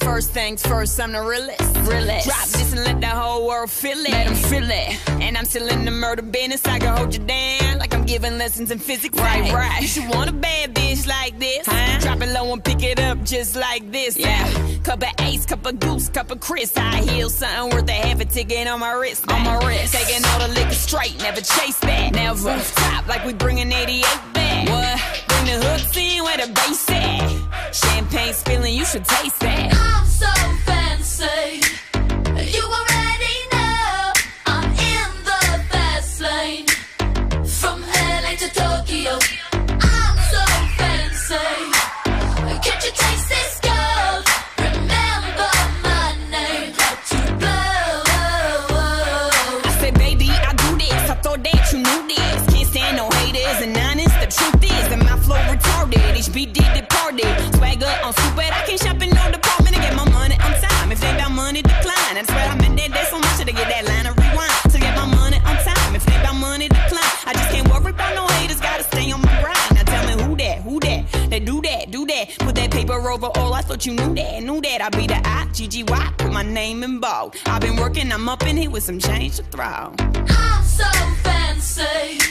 First things first, I'm the realest. Drop this and let the whole world feel it. Let them feel it. And I'm still in the murder business. I can hold you down like I'm giving lessons in physics. Right. You should want a bad bitch like this. Drop it low and pick it up just like this. Yeah. Cup of Ace, cup of Goose, cup of Chris. High heels, something worth a half a ticket on my wrist. Taking all the liquor straight, never chase that. Never. Rooftop like we bringing 88 back. What? Bring the hooks in where the bass at. Champagne spilling, you should taste that. I'm so fancy. You already know I'm in the fast lane. From LA to Tokyo, I'm so fancy. Can't you taste this gold? Remember my name, how to blow. I said, baby, I do this. I thought that you knew this. Can't stand no haters and honest. The truth is that my flow retarded. HB did departed. Swagger on stupid. I can't shop in no department to get my money on time. If they about money, decline. That's where I'm in that so much to get that line of rewind. To get my money on time. If they about money, decline. I just can't worry about no haters. Gotta stay on my grind. Now tell me who that? They do that. Put that paper over all. I thought you knew that. I be the I-G-G-Y. Put my name in bold. I've been working. I'm up in here with some change to throw. I'm so fancy.